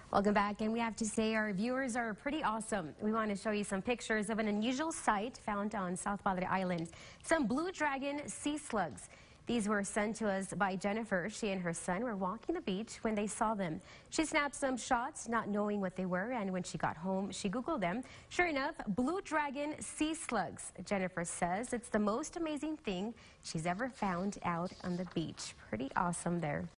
Welcome back, and we have to say our viewers are pretty awesome. We want to show you some pictures of an unusual sight found on South Padre Island. Some blue dragon sea slugs. These were sent to us by Jennifer. She and her son were walking the beach when they saw them. She snapped some shots, not knowing what they were, and when she got home, she Googled them. Sure enough, blue dragon sea slugs. Jennifer says it's the most amazing thing she's ever found out on the beach. Pretty awesome there.